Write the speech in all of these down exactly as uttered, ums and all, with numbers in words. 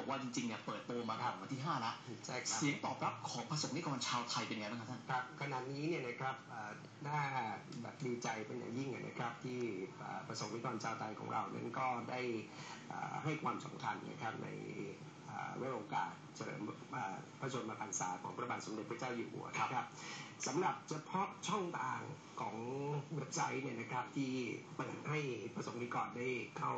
ว่าจริงๆเนี่ยเปิดตัวมาตั้งแต่วันที่ห้าแล้วเสียงตอบรับของประสบนิกรชาวไทยเป็นไงบ้างครับท่านครับขณะนี้เนี่ยนะครับน่าแบบดีใจเป็นอย่างยิ่งนะครับที่ประสบนิกรชาวไทยของเรานั้นก็ได้ให้ความสำคัญนะครับในเรื่องโอกาสเฉลิมพระชนมพรรษาของพระบาทสมเด็จพระเจ้าอยู่หัวครับสำหรับเฉพาะช่องทางของเว็บไซต์เนี่ยนะครับที่เปิดให้ประสบนิกรได้เข้า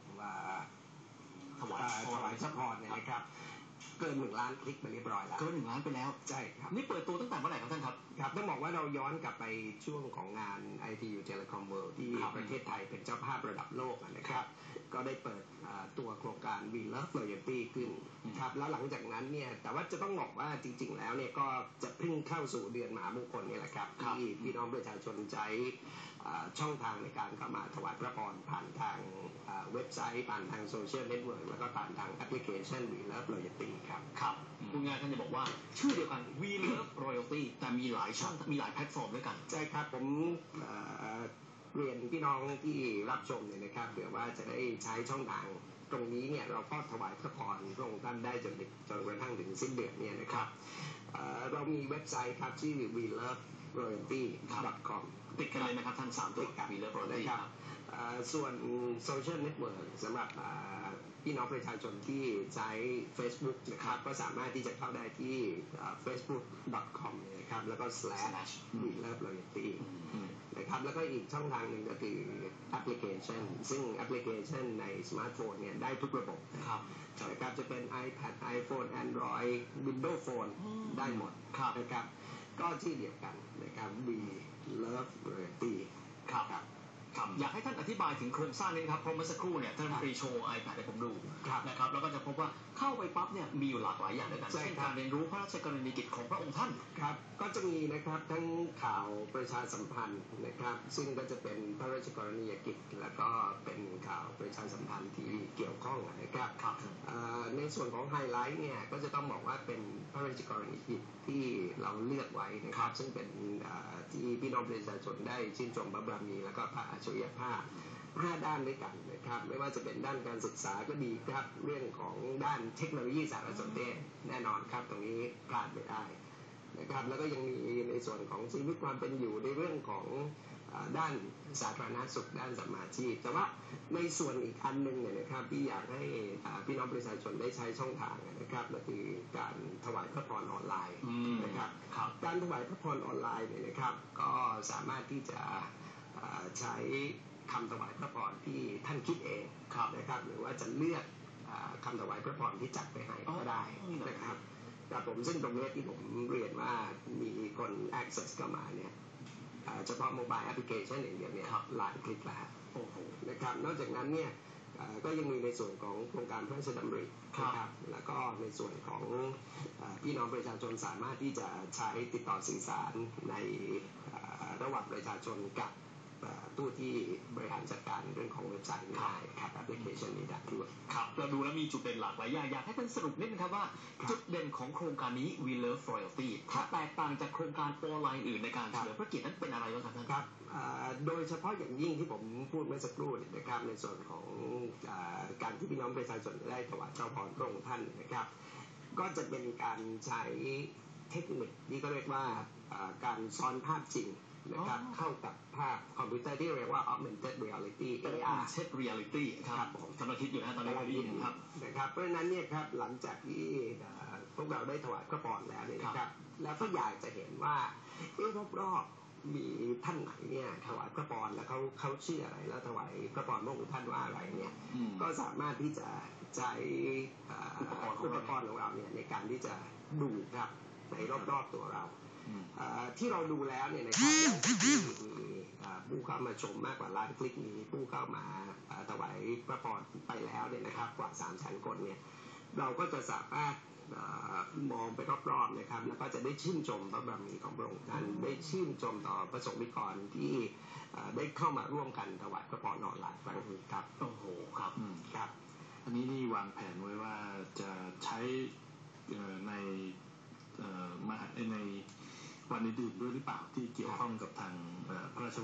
ถวายถวายพระพรเนี่ยนะครับเกินหนึ่งล้านคลิกไปเรียบร้อยแล้วเกินหนึ่งล้านไปแล้วใช่ครับนี่เปิดตัวตั้งแต่เมื่อไหร่ครับท่านครับครับต้องบอกว่าเราย้อนกลับไปช่วงของงาน ไอ ที ยู Telecom World ที่ประเทศไทยเป็นเจ้าภาพระดับโลกนะครับก็ได้เปิดตัวโครงการ We Love Loyalty ขึ้นครับแล้วหลังจากนั้นเนี่ยแต่ว่าจะต้องบอกว่าจริงๆแล้วเนี่ยก็จะเพิ่งเข้าสู่เดือนมหามงคลนี่แหละครับที่พี่น้องประชาชนใช้ช่องทางในการเข้ามาถวายพระพรผ่านทางเว็บไซต์ผ่านทางโซเชียลเน็ตเวิร์กแล้วก็ผ่านทางแอปพลิเคชัน We Love Loyalty ครับครับคุณงานท่านจะบอกว่าชื่อเดียวกัน We Love Loyalty แต่มีหลายช่องมีหลายแพลตฟอร์มด้วยกันใช่ครับผมเรียนพี่น้องที่รับชมเนี่ยนะครับเผื่อว่าจะได้ใช้ช่องทางตรงนี้เนี่ยเราก็ถวายพระพรพระองค์ท่านได้จนจนกระทั่งถึงสิ้นเดือนเนี่ยนะครับเรามีเว็บไซต์ครับที่ วี เลิฟ โรยัลตี้ ดอท คอมติดกันเลยนะครับท่านสามตัว We Love Royalty ครับส่วนโซเชียลเน็ตเวิร์กสำหรับพี่น้องประชาชนที่ใช้ Facebook นะครับก็สามารถที่จะเข้าได้ที่ เฟซบุ๊ก ดอท คอม นะครับแล้วก็ สแลช วี เลิฟ โรยัลตี้ นะครับแล้วก็อีกช่องทางหนึ่งก็คือแอปพลิเคชันซึ่งแอปพลิเคชันในสมาร์ทโฟนเนี่ยได้ทุกระบบนะครับนะครับจะเป็น iPad iPhone Android Windows Phone ได้หมดนะครับก็ที่เดียวกันนะครับ We Love Royalty ครับครับอยากให้ท่านอธิบายถึงโครงสร้างนี้ครับเพราะเมื่อสักครู่เนี่ยท่านรัฐมนตรีโชว์ iPad ให้ผมดูนะครับแล้วก็จะพบว่าเข้าไปปั๊บเนี่ยมีอยู่หลากหลายอย่างด้วยกันเช่นการเรียนรู้พระราชกรณียกิจของพระองค์ท่านครับก็จะมีนะครับทั้งข่าวประชาสัมพันธ์นะครับซึ่งก็จะเป็นพระราชกรณียกิจแล้วก็เป็นข่าวประชาสัมพันธ์ที่เกี่ยวข้องนะครับในส่วนของไฮไลท์เนี่ยก็จะต้องบอกว่าเป็นพระราชกรณียกิจที่เราเลือกไว้นะครับซึ่งเป็นที่พี่น้องประชาชนได้ชื่นชมพระบารมีแล้วก็พระอัจฉริยภาพห้าด้านด้วยกันนะครับไม่ว่าจะเป็นด้านการศึกษาก็ดีครับเรื่องของด้านเทคโนโลยีสารสนเทศแน่นอนครับตรงนี้พลาดไม่ได้นะครับแล้วก็ยังมีในส่วนของชีวิตความเป็นอยู่ในเรื่องของด้านสาธารณสุขด้านสัมมาชีพแต่ว่าในส่วนอีกอันหนึ่งเนี่ยนะครับที่อยากให้พี่น้องประชาชนได้ใช้ช่องทางนะครับก็คือการถวายพระพรออนไลน์นะครับการถวายพระพรออนไลน์เนี่ยนะครับก็สามารถที่จะใช้คำถวายพระพรที่ท่านคิดเองนะครับหรือว่าจะเลือกคำถวายพระพรที่จัดไปให้ก็ได้นะครับแต่ผมซึ่งตรงนี้ที่ผมเรียนว่ามีคน access เข้ามาเนี่ยเฉพาะโมบายแอปพลิเคชันอย่างเดียวเนี่ยหลายคลิกแล้วนะครับนอกจากนั้นเนี่ยก็ยังมีในส่วนของโครงการพระราชดำรินะครับแล้วก็ในส่วนของพี่น้องประชาชนสามารถที่จะใช้ติดต่อสื่อสารในระหว่างประชาชนกับตู้ที่บริหารจัดการเรื่องของเว็บไซต์ได้ครับแอปพลิเคชันนี้ได้ด้วยครับเราดูแล้วมีจุดเด่นหลากหลายอย่างอยากให้ท่านสรุปนิดนึงครับว่าจุดเด่นของโครงการนี้ We Love Royalty ถ้าแตกต่างจากโครงการออนไลน์อื่นในการเฉลิมพระเกียรตินั้นเป็นอะไรบ้างครับท่านครับโดยเฉพาะอย่างยิ่งที่ผมพูดเมื่อสักครู่นะครับในส่วนของการที่พี่น้องประชาชนได้ถวายเจ้าพรพระองค์ท่านนะครับก็จะเป็นการใช้เทคนิคที่เขาเรียกว่าการซ้อนภาพจริงนะครับเข้ากับภาพคอมพิวเตอร์ที่เรียกว่า augmented reality เอ อาร์ augmented reality ครับผมกำลังคิดอยู่นะตอนนี้ได้ยินครับนะครับเพราะฉะนั้นเนี่ยครับหลังจากที่พวกเราได้ถวายพระพรแล้วเนี่ยนะครับแล้วก็อยากจะเห็นว่าเอ๊ะรอบๆมีท่านไหนเนี่ยถวายพระพรแล้วเขาเขาชื่ออะไรแล้วถวายพระพรพระองค์ท่านว่าอะไรเนี่ยก็สามารถที่จะใช้อุปกรณ์ของเราเนี่ยในการที่จะดูครับในรอบๆตัวเราที่เราดูแล้วเนี่ยนะครับที่มีผู้เข้ามาชมมากกว่าล้านคลิกมีผู้เข้ามาถวายพระพรไปแล้วเนี่ยนะครับกว่าสามแสนคนเนี่ยเราก็จะสามารถมองไปรอบๆนะครับแล้วก็จะได้ชื่นชมพระบารมีของพระองค์ท่านได้ชื่นชมต่อประสบนิกรที่ได้เข้ามาร่วมกันถวายพระพรออนไลน์ครั้งนี้ครับโอ้โหครับครับอันนี้นี่วางแผนไว้ว่าจะใช้ในมหาในวันอื่นๆด้วยหรือเปล่าที่เกี่ยวข้องกับทางพระราชวงศ์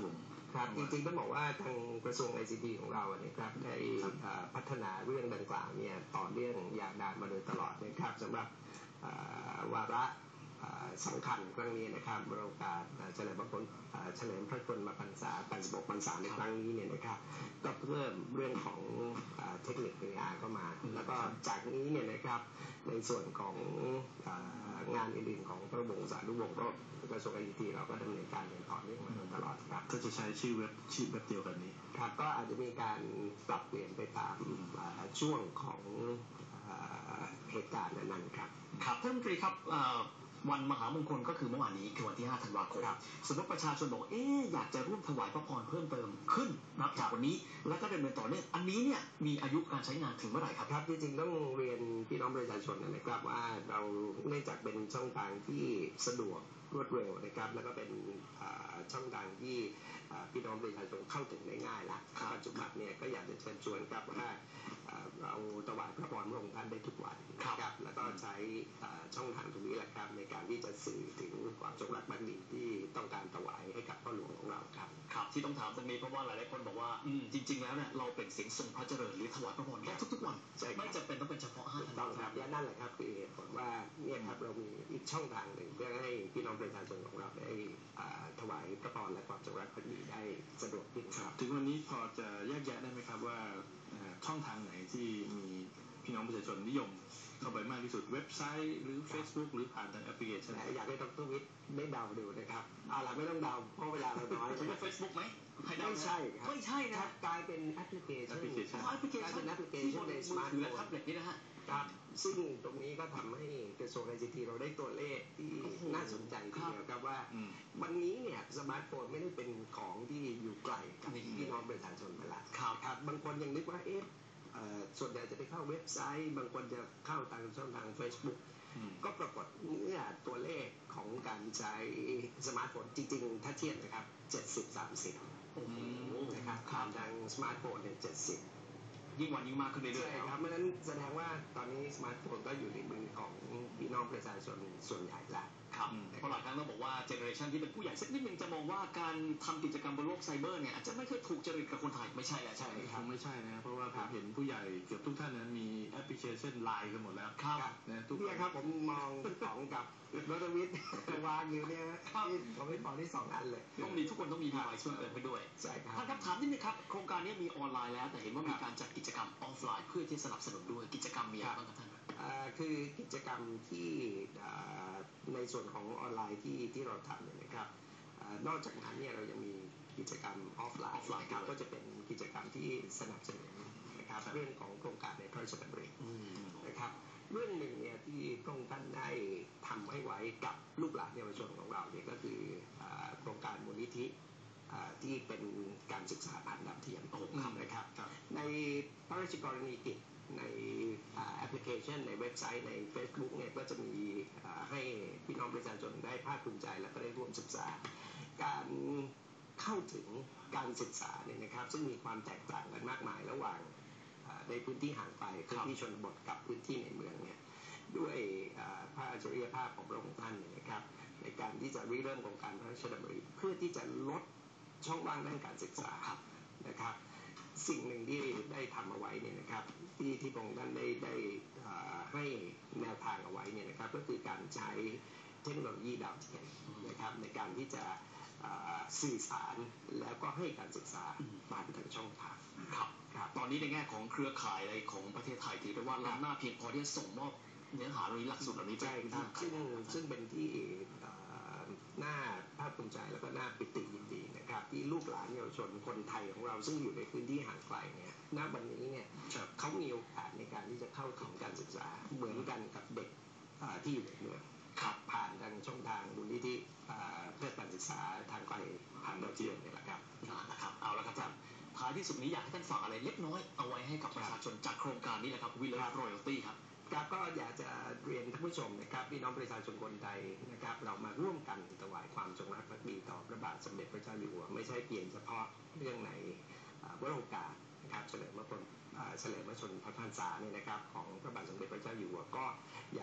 ครับจริงๆต้องบอกว่าทางกระทรวง ไอ ซี ที ของเรานะครับได้พัฒนาเรื่องดังกล่าวเนี่ยต่อเนื่องยาวนานมาโดยตลอดนะครับสำหรับวาระสำคัญครั้งนี้นะครับโอกาสเฉลิมพระชนเฉลิมพระชนมพรรษาแปดสิบหกพรรษาในครั้งนี้เนี่ยนะครับก็เพิ่มเรื่องของเทคนิค เอ อาร์ เข้ามาแล้วก็จากนี้เนี่ยนะครับในส่วนของงานอื่นๆของพระบรมสารีวงศ์ก็กระทรวง ไอ ซี ที เราก็ดำเนินการอย่างต่อเนื่องมาโดยตลอดครับก็จะใช้ชื่อเว็บชื่อเว็บเดียวกันนี้ครับก็อาจจะมีการปรับเปลี่ยนไปตามช่วงของเหตุการณ์นั้นๆครับครับท่านรัฐมนตรีครับวันมหามงคลก็คือเมื่อวานนี้คือวันที่ห้าธันวาคมสมมติประชาชนบอกเอ๊ะอยากจะร่วมถวายพระพรเพิ่มเติมขึ้นนับจากวันนี้แล้วก็ดำเนินต่อเนื่องอันนี้เนี่ยมีอายุการใช้งานถึงเมื่อไหร่ครับครับจริงๆต้องเรียนพี่น้องประชาชนนะครับว่าเราเนื่องจากเป็นช่องทางที่สะดวกรวดเร็วนะครับแล้วก็เป็นช่องทางที่พี่น้องประชาชนเข้าถึงได้ง่ายละปัจจุบันเนี่ยก็อยากจะเชิญชวนครับว่าเราถวายพระพรพระองค์ท่านได้ทุกวันครับแล้วก็ใช้ช่องทางตรงนี้แหละครับในการที่จะสื่อถึงความจงรักภักดีที่ต้องการถวายให้กับพ่อหลวงของเราครับครับที่ต้องถามตรงนี้เพราะว่าหลายๆคนบอกว่าจริงๆแล้วเนี่ยเราเป็นเสียงทรงพระเจริญหรือถวายพระพรได้ทุกๆวันไม่จำเป็นต้องเป็นเฉพาะห้าธันวาคมครับและนั่นแหละครับคือเหตุผลว่าเนี่ยครับเรามีอีกช่องทางหนึ่งเพื่อให้พี่น้องประชาชนของเราได้ถวายพระพรและความจงรักภักดีได้สะดวกขึ้นครับถึงวันนี้พอจะแยกแยะได้ไหมครับว่าช่องทางไหนที่มีพี่น้องประชาชนนิยมเข้าไปมากที่สุดเว็บไซต์หรือ Facebook หรือผ่านทางแอปพลิเคชันอยากให้ดร.วิทย์ได้เดาดูนะครับเอาล่ะไม่ต้องเดาเพราะเวลาเราน้อยใช่ไหม Facebook ไหมไม่ใช่ครับไม่ใช่นะกลายเป็นแอปพลิเคชันแอปพลิเคชันเป็นแอปพลิเคชันในสมาร์ทโฟนและแท็บเล็ตนี่นะฮะครับซึ่งตรงนี้ก็ทำให้กระทรวง ไอ ซี ที เราได้ตัวเลขที่น่าสนใจทีเดียวครับว่าวันนี้เนี่ยสมาร์ทโฟนไม่ได้เป็นของที่อยู่ไกลกับพี่น้องประชาชนไปแล้วครับบางคนยังนึกว่าเอ๊ะส่วนใหญ่จะไปเข้าเว็บไซต์บางคนจะเข้าทางช่องทาง Facebook ก็ปรากฏเมื่อตัวเลขของการใช้สมาร์ทโฟนจริงๆถ้าเทียบนะครับเจ็ดสิบ สามสิบนะครับผ่านทางสมาร์ทโฟนเนี่ยเจ็ดสิบยิ่งวันยิ่งมากขึ้นเรื่อยๆครับเพราะฉะนั้นแสดงว่าตอนนี้สมาร์ทโฟนก็อยู่ในมือของพี่น้องประชาชนส่วนใหญ่แล้วครับเพราะหลายครั้งเราบอกว่าเจเนอเรชันที่เป็นผู้ใหญ่สักนิดนึงจะมองว่าการทำกิจกรรมบนโลกไซเบอร์เนี่ยอาจจะไม่ค่อยถูกจริตกับคนไทยไม่ใช่แล้วใช่ไหมคงไม่ใช่นะเพราะว่าผมเห็นผู้ใหญ่เกือบทุกท่านนั้นมีแอปพลิเคชันไลน์กันหมดแล้วครับนะทุกเนี่ยครับผมมองของกับรถวิทย์วางอยู่เนี่ยผมไม่พอที่สองอันเลยต้องมีทุกคนต้องมีดีไวซ์เพิ่มเติมไปด้วยใช่ครับท่านครับถามนิดนึงครับโครงการนี้มีออนไลน์แล้วแต่เห็นว่ามีการจัดกิจกรรมออฟไลน์เพื่อที่สนับสนุนด้วยกิจกรรมมีอะไรบ้างครับท่านคือกิจกรรมที่ในส่วนของออนไลน์ที่ที่เราทำเนี่ยนะครับนอกจากนั้นเนี่ยเรายังมีกิจกรรมออฟไลน์ครับก็จะเป็นกิจกรรมที่สนับสนุนนะครับเรื่องของโครงการในพระราชดำรินะครับเรื่องหนึ่งเนี่ยที่พระองค์ท่านได้ทำให้ไว้กับลูกหลานเยาวชนของเราเนี่ยก็คือโครงการมูลนิธิที่เป็นการศึกษาผ่านดาวเทียมนะครับในพระราชกรณียกิจในแอปพลิเคชันในเว็บไซต์ใน Facebook เนี่ยก็จะมีให้พี่น้องประชาชนได้ภาคภูมิใจและก็ได้ร่วมศึกษาการเข้าถึงการศึกษาเนี่ยนะครับซึ่งมีความแตกต่างกันมากมายระหว่างในพื้นที่ห่างไกลพื้นที่ชนบทกับพื้นที่ในเมืองเนี่ยด้วยพระอัจฉริยภาพของพระองค์ท่านเนี่ยนะครับในการที่จะริเริ่มโครงการพระราชดำริเพื่อที่จะลดช่องว่างด้านการศึกษานะครับสิ่งหนึ่งที่ได้ทำเอาไว้เนี่ยนะครับที่ที่พระองค์ท่านได้ได้ให้แนวทางเอาไว้เนี่ยนะครับก็คือการใช้เทคโนโลยีดาวเทียมนะครับในการที่จะสื่อสารแล้วก็ให้การศึกษาผ่านทางช่องทางครับตอนนี้ในแง่ของเครือข่ายอะไรของประเทศไทยถือได้ว่าล้ำหน้าเพียงพอที่จะส่งมอบเนื้อหาเรื่องหลักสูตรเหล่านี้ไปใช่ครับซึ่งซึ่งเป็นที่น่าภาคภูมิใจแล้วก็น่าปิติยินดีนะครับที่ลูกหลานเยาวชนคนไทยของเราซึ่งอยู่ในพื้นที่ห่างไกลเนี่ยณวันนี้เนี่ยเขามีโอกาสในการที่จะเข้าถึงการศึกษาเหมือนกันกับเด็กที่อยู่ในเมืองขับผ่านทางช่องทางมูลนิธิเพื่อการศึกษาทางไกลผ่านดาวเทียมนี่แหละครับนะครับเอาละครับท่านท้ายที่สุดนี้อยากให้ท่านฝากอะไรเล็กน้อยเอาไว้ให้กับประชาชนจากโครงการนี้แหละครับวิลเลจรอยัลตี้ครับครับก็อยากจะเรียนท่านผู้ชมนะครับพี่น้องประชาชนคนไทยนะครับเรามาร่วมกันถวายความจงรักภักดีต่อพระบาทสมเด็จพระเจ้าอยู่หัวไม่ใช่เพียงเฉพาะเรื่องในวโรกาสนะครับเฉลิมพระชนเฉลิมพระชนมพรรษาเนี่ยนะครับของพระบาทสมเด็จพระเจ้าอยู่หัวก็อยากจะเรียนว่า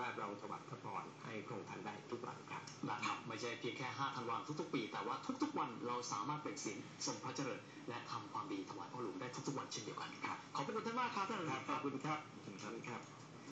ว่าเราถวายพระพรให้พระองค์ท่านได้ทุกวันครับนะครับไม่ใช่เพียงแค่ห้าธันวาคมทุกๆปีแต่ว่าทุกๆวันเราสามารถเปล่งเสียงทรงพระเจริญและทำความดีถวายพ่อหลวงได้ทุกๆวันเช่นเดียวกันครับขอบพระคุณท่านมากครับท่านครับขอบคุณครับถึงท่านครับ